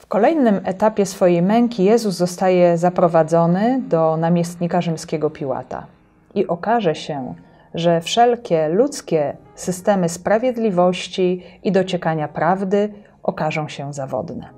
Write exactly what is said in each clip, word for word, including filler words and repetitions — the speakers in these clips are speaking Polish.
kolejnym etapie swojej męki Jezus zostaje zaprowadzony do namiestnika rzymskiego Piłata. I okaże się, że wszelkie ludzkie systemy sprawiedliwości i dociekania prawdy okażą się zawodne.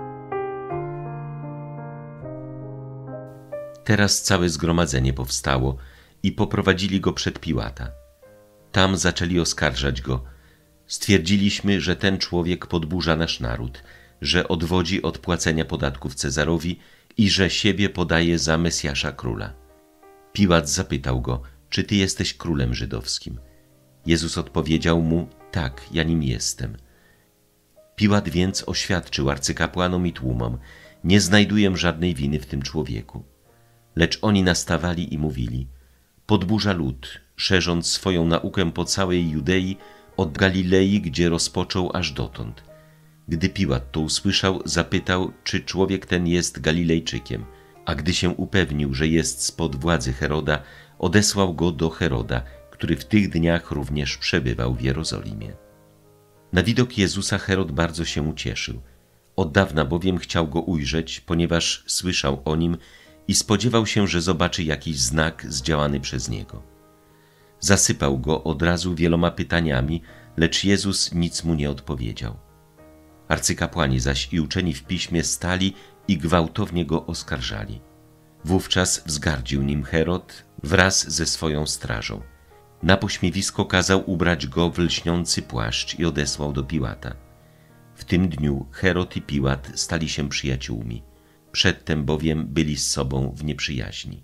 Teraz całe zgromadzenie powstało i poprowadzili go przed Piłata. Tam zaczęli oskarżać go. Stwierdziliśmy, że ten człowiek podburza nasz naród, że odwodzi od płacenia podatków Cezarowi i że siebie podaje za Mesjasza króla. Piłat zapytał go, czy ty jesteś królem żydowskim? Jezus odpowiedział mu, tak, ja nim jestem. Piłat więc oświadczył arcykapłanom i tłumom, nie znajduję żadnej winy w tym człowieku. Lecz oni nastawali i mówili, podburza lud, szerząc swoją naukę po całej Judei, od Galilei, gdzie rozpoczął aż dotąd. Gdy Piłat to usłyszał, zapytał, czy człowiek ten jest Galilejczykiem, a gdy się upewnił, że jest spod władzy Heroda, odesłał go do Heroda, który w tych dniach również przebywał w Jerozolimie. Na widok Jezusa Herod bardzo się ucieszył. Od dawna bowiem chciał go ujrzeć, ponieważ słyszał o nim i spodziewał się, że zobaczy jakiś znak zdziałany przez niego. Zasypał go od razu wieloma pytaniami, lecz Jezus nic mu nie odpowiedział. Arcykapłani zaś i uczeni w piśmie stali i gwałtownie go oskarżali. Wówczas wzgardził nim Herod wraz ze swoją strażą. Na pośmiewisko kazał ubrać go w lśniący płaszcz i odesłał do Piłata. W tym dniu Herod i Piłat stali się przyjaciółmi. Przedtem bowiem byli z sobą w nieprzyjaźni.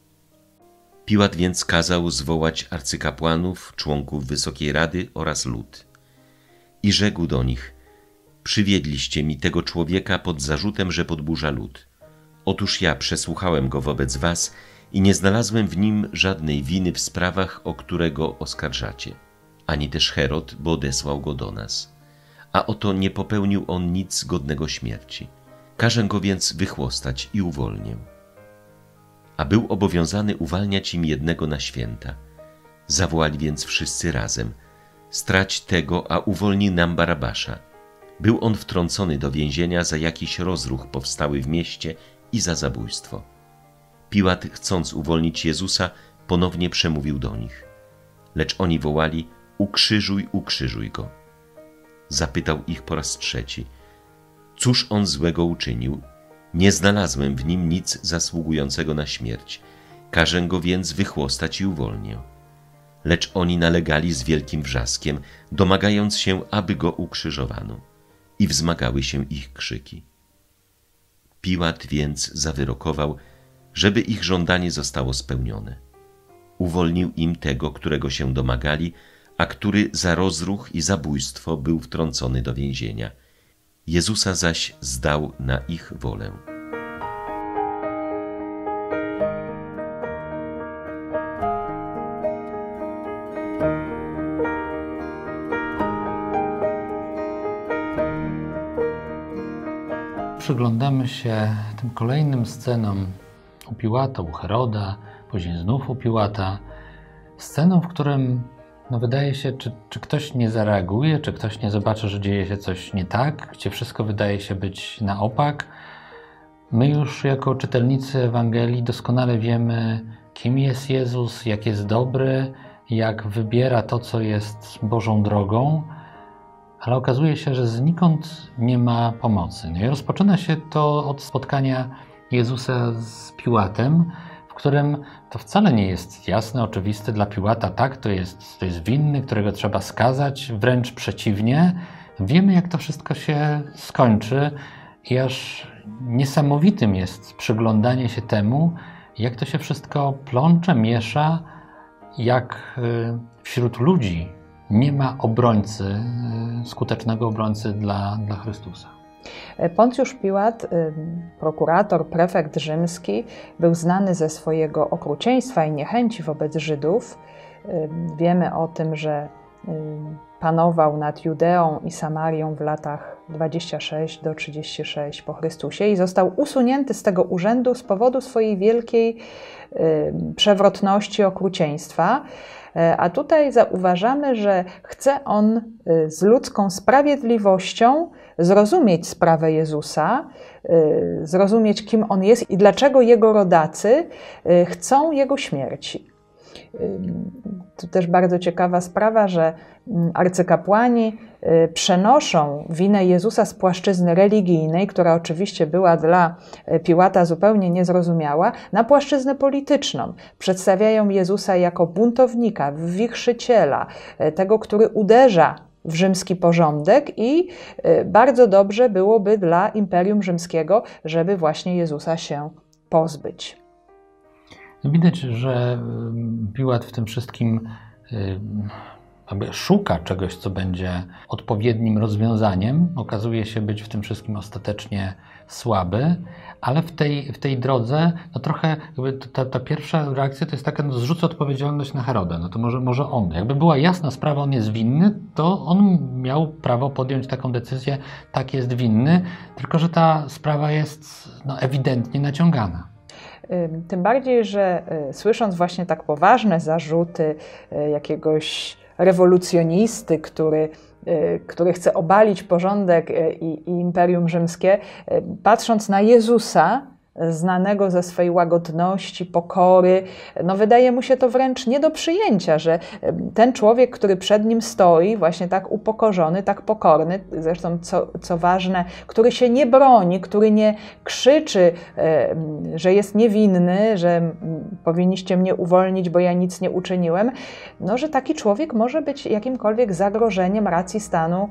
Piłat więc kazał zwołać arcykapłanów, członków Wysokiej Rady oraz lud. I rzekł do nich, przywiedliście mi tego człowieka pod zarzutem, że podburza lud. Otóż ja przesłuchałem go wobec was i nie znalazłem w nim żadnej winy w sprawach, o które go oskarżacie. Ani też Herod, bo odesłał go do nas. A oto nie popełnił on nic godnego śmierci. Każę go więc wychłostać i uwolnię. A był obowiązany uwalniać im jednego na święta. Zawołali więc wszyscy razem, strać tego, a uwolnij nam Barabasza. Był on wtrącony do więzienia za jakiś rozruch powstały w mieście i za zabójstwo. Piłat, chcąc uwolnić Jezusa, ponownie przemówił do nich. Lecz oni wołali, ukrzyżuj, ukrzyżuj go. Zapytał ich po raz trzeci, cóż on złego uczynił? Nie znalazłem w nim nic zasługującego na śmierć. Każę go więc wychłostać i uwolnię. Lecz oni nalegali z wielkim wrzaskiem, domagając się, aby go ukrzyżowano. I wzmagały się ich krzyki. Piłat więc zawyrokował, żeby ich żądanie zostało spełnione. Uwolnił im tego, którego się domagali, a który za rozruch i zabójstwo był wtrącony do więzienia. Jezusa zaś zdał na ich wolę. Przyglądamy się tym kolejnym scenom u Piłata, u Heroda, później znów u Piłata. Sceną, w którym no wydaje się, czy, czy ktoś nie zareaguje, czy ktoś nie zobaczy, że dzieje się coś nie tak, gdzie wszystko wydaje się być na opak. My już jako czytelnicy Ewangelii doskonale wiemy, kim jest Jezus, jak jest dobry, jak wybiera to, co jest Bożą drogą, ale okazuje się, że znikąd nie ma pomocy. No i rozpoczyna się to od spotkania Jezusa z Piłatem, w którym to wcale nie jest jasne, oczywiste dla Piłata, tak, to jest, to jest winny, którego trzeba skazać, wręcz przeciwnie. Wiemy, jak to wszystko się skończy i aż niesamowitym jest przyglądanie się temu, jak to się wszystko plącze, miesza, jak wśród ludzi nie ma obrońcy, skutecznego obrońcy dla, dla Chrystusa. Poncjusz Piłat, prokurator, prefekt rzymski, był znany ze swojego okrucieństwa i niechęci wobec Żydów. Wiemy o tym, że panował nad Judeą i Samarią w latach dwudziestym szóstym do trzydziestego szóstego po Chrystusie i został usunięty z tego urzędu z powodu swojej wielkiej przewrotności, okrucieństwa. A tutaj zauważamy, że chce on z ludzką sprawiedliwością zrozumieć sprawę Jezusa, zrozumieć, kim on jest i dlaczego jego rodacy chcą jego śmierci. To też bardzo ciekawa sprawa, że arcykapłani przenoszą winę Jezusa z płaszczyzny religijnej, która oczywiście była dla Piłata zupełnie niezrozumiała, na płaszczyznę polityczną. Przedstawiają Jezusa jako buntownika, wichrzyciela, tego, który uderza w rzymski porządek i bardzo dobrze byłoby dla Imperium Rzymskiego, żeby właśnie Jezusa się pozbyć. Widać, że Piłat w tym wszystkim jakby szuka czegoś, co będzie odpowiednim rozwiązaniem. Okazuje się być w tym wszystkim ostatecznie słaby, ale w tej, w tej drodze no trochę jakby ta, ta pierwsza reakcja to jest taka, no zrzuca odpowiedzialność na Heroda. No to może, może on. Jakby była jasna sprawa, on jest winny, to on miał prawo podjąć taką decyzję, tak, jest winny, tylko że ta sprawa jest no, ewidentnie naciągana. Tym bardziej, że słysząc właśnie tak poważne zarzuty jakiegoś rewolucjonisty, który, który chce obalić porządek i, i Imperium Rzymskie, patrząc na Jezusa, znanego ze swej łagodności, pokory, no wydaje mu się to wręcz nie do przyjęcia, że ten człowiek, który przed nim stoi, właśnie tak upokorzony, tak pokorny, zresztą co, co ważne, który się nie broni, który nie krzyczy, że jest niewinny, że powinniście mnie uwolnić, bo ja nic nie uczyniłem, no że taki człowiek może być jakimkolwiek zagrożeniem racji stanu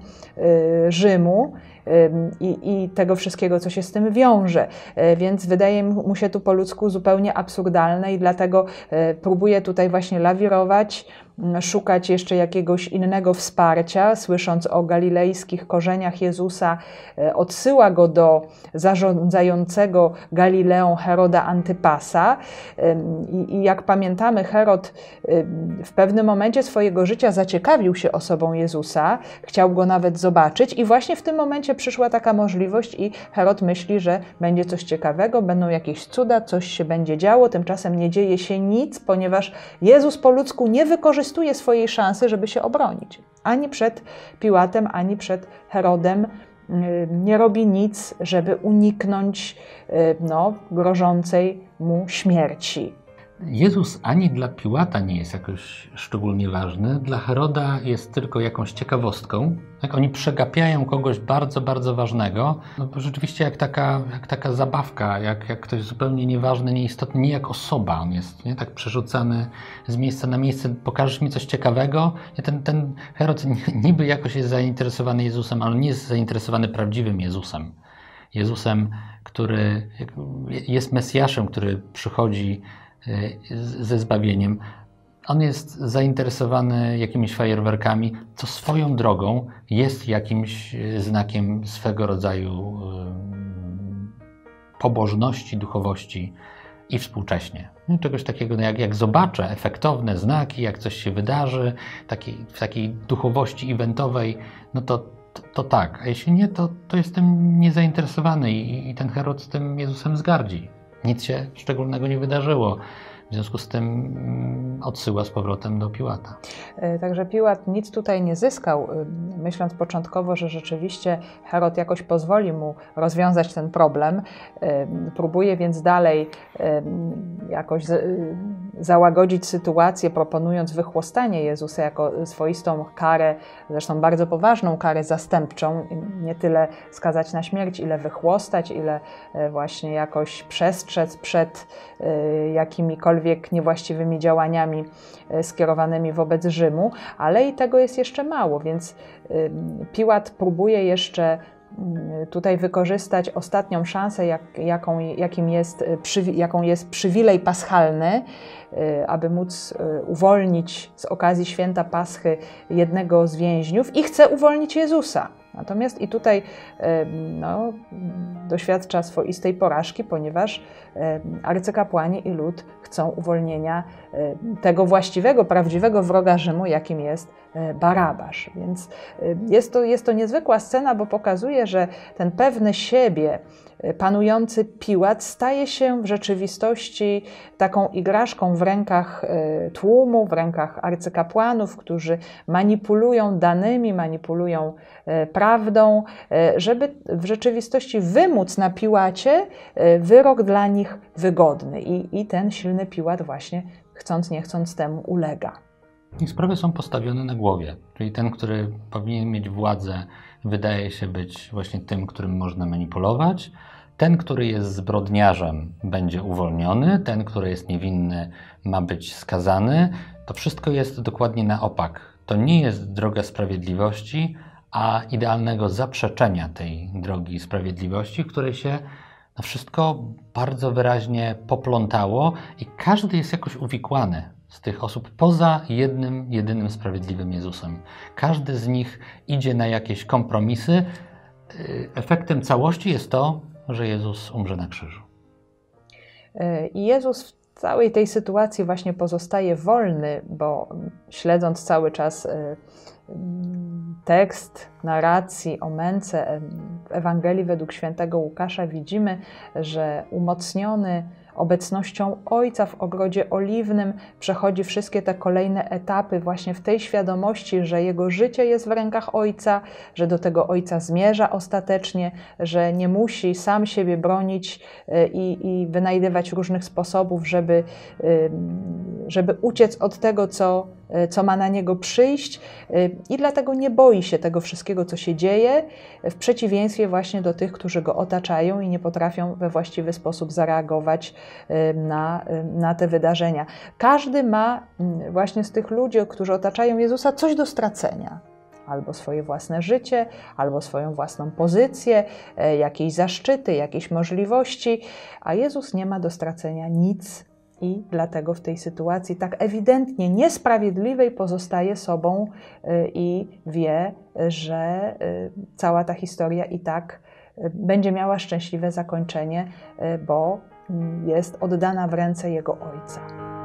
Rzymu, I, i tego wszystkiego, co się z tym wiąże. Więc wydaje mu się tu po ludzku zupełnie absurdalne i dlatego próbuje tutaj właśnie lawirować, szukać jeszcze jakiegoś innego wsparcia. Słysząc o galilejskich korzeniach Jezusa, odsyła go do zarządzającego Galileą Heroda Antypasa. I, i jak pamiętamy, Herod w pewnym momencie swojego życia zaciekawił się osobą Jezusa, chciał go nawet zobaczyć i właśnie w tym momencie przyszła taka możliwość i Herod myśli, że będzie coś ciekawego, będą jakieś cuda, coś się będzie działo, tymczasem nie dzieje się nic, ponieważ Jezus po ludzku nie wykorzystuje swojej szansy, żeby się obronić. Ani przed Piłatem, ani przed Herodem nie robi nic, żeby uniknąć no, grożącej mu śmierci. Jezus ani dla Piłata nie jest jakoś szczególnie ważny, dla Heroda jest tylko jakąś ciekawostką. Tak, oni przegapiają kogoś bardzo, bardzo ważnego. No, rzeczywiście jak taka, jak taka zabawka, jak, jak ktoś zupełnie nieważny, nieistotny, nie jak osoba on jest, nie? Tak przerzucany z miejsca na miejsce. Pokażesz mi coś ciekawego? Nie, ten, ten Herod niby jakoś jest zainteresowany Jezusem, ale nie jest zainteresowany prawdziwym Jezusem. Jezusem, który jest Mesjaszem, który przychodzi ze zbawieniem. On jest zainteresowany jakimiś fajerwerkami, co swoją drogą jest jakimś znakiem swego rodzaju pobożności, duchowości i współcześnie. Czegoś takiego, jak, jak zobaczę efektowne znaki, jak coś się wydarzy, takiej, w takiej duchowości eventowej, no to, to, to tak. A jeśli nie, to, to jestem niezainteresowany i, i ten Herod z tym Jezusem zgardzi. Nic się szczególnego nie wydarzyło. W związku z tym odsyła z powrotem do Piłata. Także Piłat nic tutaj nie zyskał, myśląc początkowo, że rzeczywiście Herod jakoś pozwoli mu rozwiązać ten problem. Próbuje więc dalej jakoś załagodzić sytuację, proponując wychłostanie Jezusa jako swoistą karę, zresztą bardzo poważną karę zastępczą. Nie tyle skazać na śmierć, ile wychłostać, ile właśnie jakoś przestrzec przed jakimikolwiek niewłaściwymi działaniami skierowanymi wobec Rzymu, ale i tego jest jeszcze mało, więc Piłat próbuje jeszcze tutaj wykorzystać ostatnią szansę, jak, jaką, jakim jest, jaką jest przywilej paschalny, aby móc uwolnić z okazji święta Paschy jednego z więźniów i chce uwolnić Jezusa. Natomiast i tutaj no, doświadcza swoistej porażki, ponieważ arcykapłani i lud chcą uwolnienia tego właściwego, prawdziwego wroga Rzymu, jakim jest Barabasz. Więc jest to, jest to niezwykła scena, bo pokazuje, że ten pewny siebie, panujący Piłat staje się w rzeczywistości taką igraszką w rękach tłumu, w rękach arcykapłanów, którzy manipulują danymi, manipulują prawdą, żeby w rzeczywistości wymóc na Piłacie wyrok dla nich wygodny. I, i ten silny Piłat właśnie, chcąc nie chcąc, temu ulega. I sprawy są postawione na głowie, czyli ten, który powinien mieć władzę, wydaje się być właśnie tym, którym można manipulować. Ten, który jest zbrodniarzem, będzie uwolniony, ten, który jest niewinny, ma być skazany. To wszystko jest dokładnie na opak. To nie jest droga sprawiedliwości, a idealnego zaprzeczenia tej drogi sprawiedliwości, w której się no wszystko bardzo wyraźnie poplątało i każdy jest jakoś uwikłany z tych osób poza jednym, jedynym sprawiedliwym Jezusem. Każdy z nich idzie na jakieś kompromisy. Efektem całości jest to, że Jezus umrze na krzyżu. I Jezus w całej tej sytuacji właśnie pozostaje wolny, bo śledząc cały czas tekst narracji o męce w Ewangelii według świętego Łukasza widzimy, że umocniony obecnością Ojca w ogrodzie oliwnym przechodzi wszystkie te kolejne etapy właśnie w tej świadomości, że jego życie jest w rękach Ojca, że do tego Ojca zmierza ostatecznie, że nie musi sam siebie bronić i, i wynajdywać różnych sposobów, żeby, żeby uciec od tego, co, co ma na niego przyjść, i dlatego nie boi się tego wszystkiego, co się dzieje, w przeciwieństwie właśnie do tych, którzy go otaczają i nie potrafią we właściwy sposób zareagować na, na te wydarzenia. Każdy ma właśnie z tych ludzi, którzy otaczają Jezusa, coś do stracenia. Albo swoje własne życie, albo swoją własną pozycję, jakieś zaszczyty, jakieś możliwości, a Jezus nie ma do stracenia nic i dlatego w tej sytuacji tak ewidentnie niesprawiedliwej pozostaje sobą i wie, że cała ta historia i tak będzie miała szczęśliwe zakończenie, bo jest oddana w ręce Jego Ojca.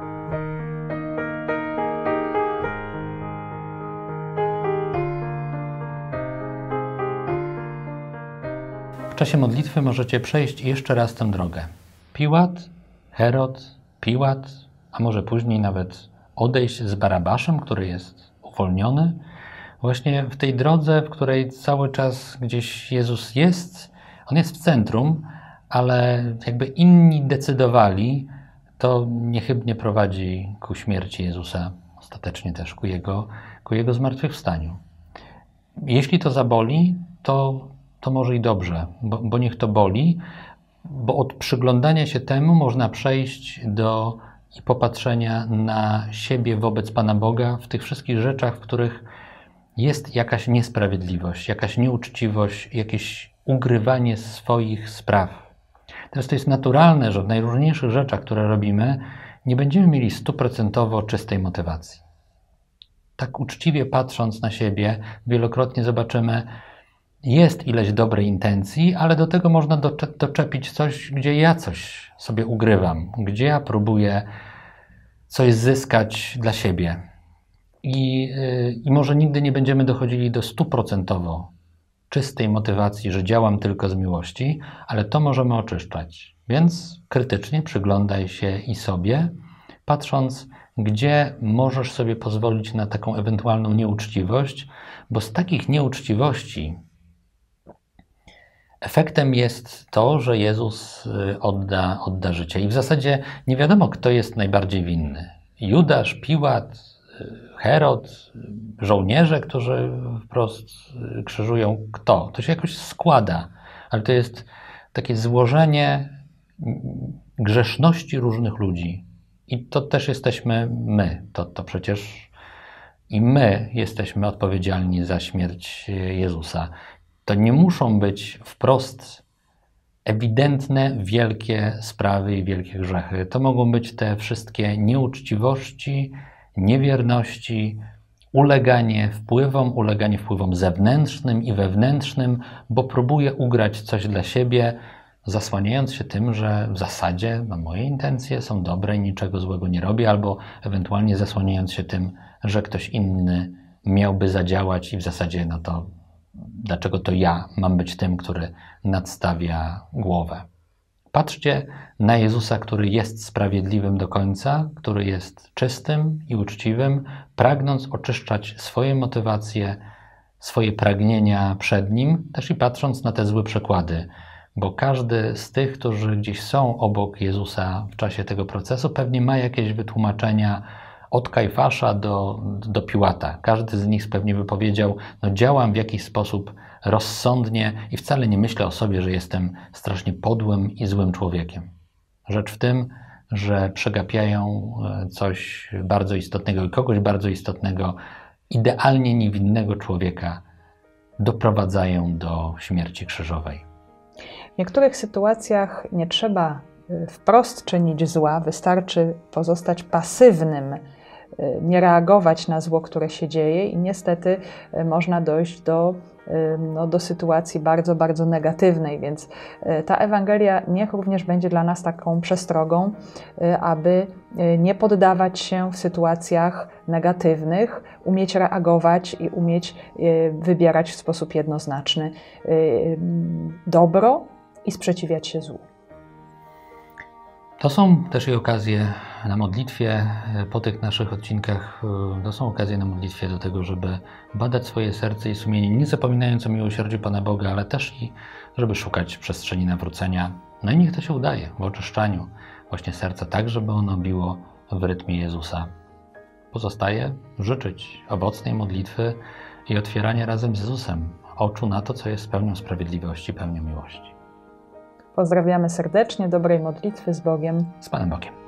W czasie modlitwy możecie przejść jeszcze raz tę drogę. Piłat, Herod, Piłat, a może później nawet odejść z Barabaszem, który jest uwolniony. Właśnie w tej drodze, w której cały czas gdzieś Jezus jest, On jest w centrum, ale jakby inni decydowali, to niechybnie prowadzi ku śmierci Jezusa, ostatecznie też ku Jego, ku jego zmartwychwstaniu. Jeśli to zaboli, to, to może i dobrze, bo, bo niech to boli, bo od przyglądania się temu można przejść do i popatrzenia na siebie wobec Pana Boga w tych wszystkich rzeczach, w których jest jakaś niesprawiedliwość, jakaś nieuczciwość, jakieś ugrywanie swoich spraw. Teraz to jest naturalne, że w najróżniejszych rzeczach, które robimy, nie będziemy mieli stuprocentowo czystej motywacji. Tak uczciwie patrząc na siebie, wielokrotnie zobaczymy, jest ileś dobrej intencji, ale do tego można doczepić coś, gdzie ja coś sobie ugrywam, gdzie ja próbuję coś zyskać dla siebie. I, yy, i może nigdy nie będziemy dochodzili do stuprocentowo czystej motywacji, że działam tylko z miłości, ale to możemy oczyszczać. Więc krytycznie przyglądaj się i sobie, patrząc, gdzie możesz sobie pozwolić na taką ewentualną nieuczciwość, bo z takich nieuczciwości efektem jest to, że Jezus odda, odda życie. I w zasadzie nie wiadomo, kto jest najbardziej winny. Judasz, Piłat, Herod, żołnierze, którzy wprost krzyżują. Kto? To się jakoś składa, ale to jest takie złożenie grzeszności różnych ludzi. I to też jesteśmy my. To, to przecież i my jesteśmy odpowiedzialni za śmierć Jezusa. To nie muszą być wprost ewidentne, wielkie sprawy i wielkie grzechy. To mogą być te wszystkie nieuczciwości, niewierności, uleganie wpływom, uleganie wpływom zewnętrznym i wewnętrznym, bo próbuje ugrać coś dla siebie, zasłaniając się tym, że w zasadzie no, moje intencje są dobre i niczego złego nie robię, albo ewentualnie zasłaniając się tym, że ktoś inny miałby zadziałać i w zasadzie no to dlaczego to ja mam być tym, który nadstawia głowę. Patrzcie na Jezusa, który jest sprawiedliwym do końca, który jest czystym i uczciwym, pragnąc oczyszczać swoje motywacje, swoje pragnienia przed Nim, też i patrząc na te złe przykłady, bo każdy z tych, którzy gdzieś są obok Jezusa w czasie tego procesu, pewnie ma jakieś wytłumaczenia od Kajfasza do, do Piłata. Każdy z nich pewnie by powiedział, no działam w jakiś sposób rozsądnie i wcale nie myślę o sobie, że jestem strasznie podłym i złym człowiekiem. Rzecz w tym, że przegapiają coś bardzo istotnego i kogoś bardzo istotnego, idealnie niewinnego człowieka doprowadzają do śmierci krzyżowej. W niektórych sytuacjach nie trzeba wprost czynić zła, wystarczy pozostać pasywnym, nie reagować na zło, które się dzieje i niestety można dojść do, no, do sytuacji bardzo, bardzo negatywnej, więc ta Ewangelia niech również będzie dla nas taką przestrogą, aby nie poddawać się w sytuacjach negatywnych, umieć reagować i umieć wybierać w sposób jednoznaczny dobro i sprzeciwiać się złu. To są też i okazje na modlitwie, po tych naszych odcinkach, to są okazje na modlitwie do tego, żeby badać swoje serce i sumienie, nie zapominając o miłosierdziu Pana Boga, ale też i żeby szukać przestrzeni nawrócenia. No i niech to się udaje w oczyszczaniu właśnie serca, tak żeby ono biło w rytmie Jezusa. Pozostaje życzyć owocnej modlitwy i otwierania razem z Jezusem oczu na to, co jest pełnią sprawiedliwości, pełnią miłości. Pozdrawiamy serdecznie, dobrej modlitwy z Bogiem. Z Panem Bogiem.